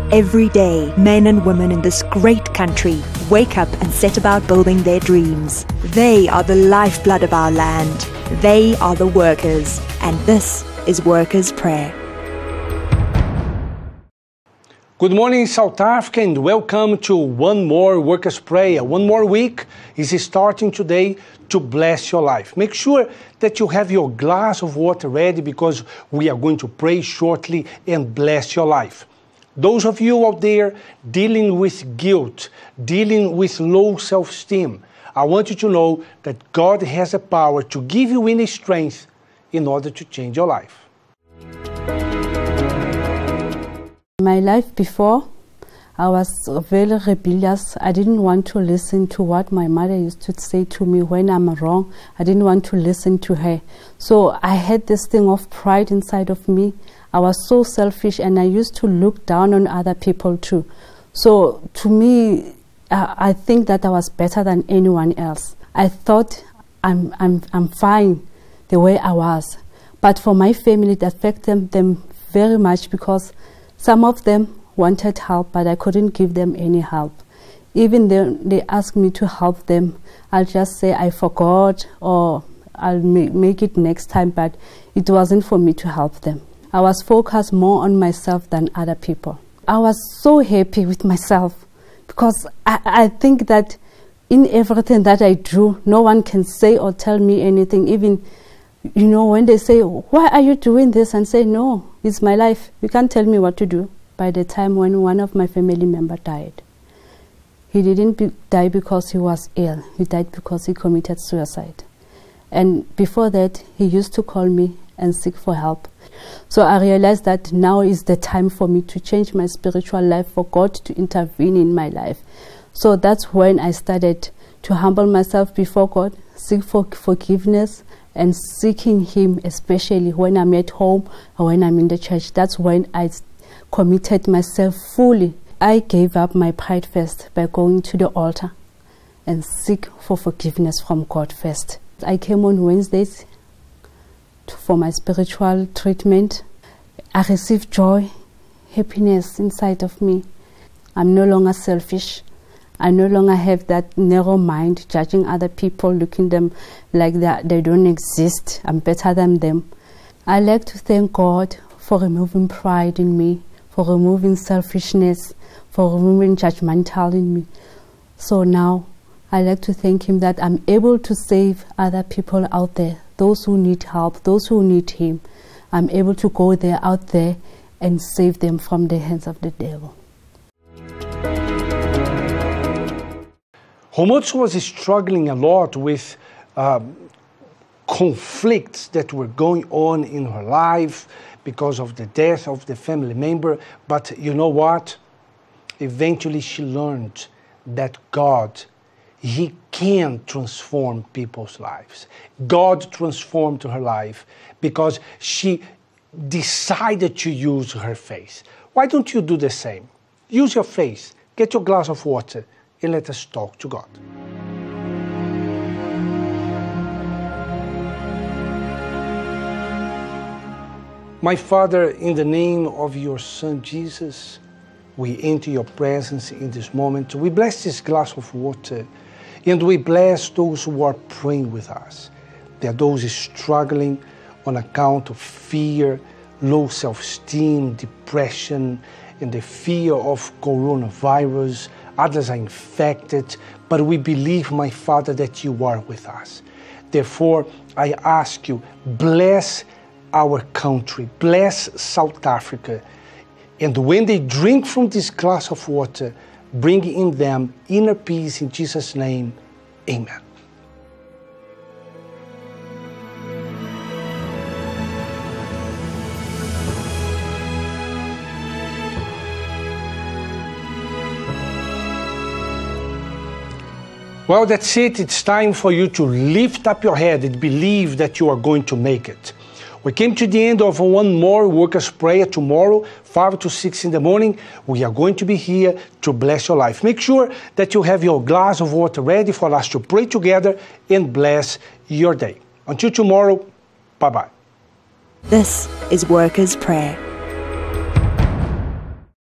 Every day, men and women in this great country wake up and set about building their dreams. They are the lifeblood of our land. They are the workers, and this is Workers' Prayer. Good morning, South Africa, and welcome to one more Workers' Prayer. One more week is starting today to bless your life. Make sure that you have your glass of water ready because we are going to pray shortly and bless your life. Those of you out there dealing with guilt, dealing with low self-esteem, I want you to know that God has the power to give you any strength in order to change your life. My life before, I was very rebellious. I didn't want to listen to what my mother used to say to me when I'm wrong. I didn't want to listen to her. So I had this thing of pride inside of me. I was so selfish, and I used to look down on other people too. So to me, I think that I was better than anyone else. I thought I'm fine the way I was. But for my family, it affected them very much because some of them wanted help, but I couldn't give them any help. Even though they asked me to help them, I'll just say I forgot or I'll make it next time, but it wasn't for me to help them. I was focused more on myself than other people. I was so happy with myself because I think that in everything that I do, no one can say or tell me anything. Even, you know, when they say, why are you doing this? And say, no, it's my life. You can't tell me what to do. By the time when one of my family members died, he didn't die because he was ill. He died because he committed suicide. And before that, he used to call me and seek for help. So I realized that now is the time for me to change my spiritual life, for God to intervene in my life. So that's when I started to humble myself before God, seek for forgiveness, and seeking Him, especially when I'm at home or when I'm in the church. That's when I committed myself fully. I gave up my pride first by going to the altar and seek for forgiveness from God first. I came on Wednesdays for my spiritual treatment. I received joy, happiness inside of me. I'm no longer selfish. I no longer have that narrow mind, judging other people, looking at them like they don't exist. I'm better than them. I like to thank God for removing pride in me, for removing selfishness, for removing judgmental in me. So now I like to thank Him that I'm able to save other people out there, those who need help, those who need Him. I'm able to go there, out there, and save them from the hands of the devil. Homots was struggling a lot with conflicts that were going on in her life because of the death of the family member. But you know what? Eventually she learned that God, He can transform people's lives. God transformed her life because she decided to use her faith. Why don't you do the same? Use your faith. Get your glass of water and let us talk to God. My Father, in the name of your Son Jesus, we enter your presence in this moment. We bless this glass of water, and we bless those who are praying with us. There are those struggling on account of fear, low self-esteem, depression, and the fear of coronavirus. Others are infected, but we believe, my Father, that you are with us. Therefore, I ask you, bless our country, bless South Africa, and when they drink from this glass of water, bring in them inner peace in Jesus' name. Amen. Well, that's it. It's time for you to lift up your head and believe that you are going to make it. We came to the end of one more Workers' Prayer. Tomorrow, 5 to 6 in the morning, we are going to be here to bless your life. Make sure that you have your glass of water ready for us to pray together and bless your day. Until tomorrow, bye-bye. This is Workers' Prayer.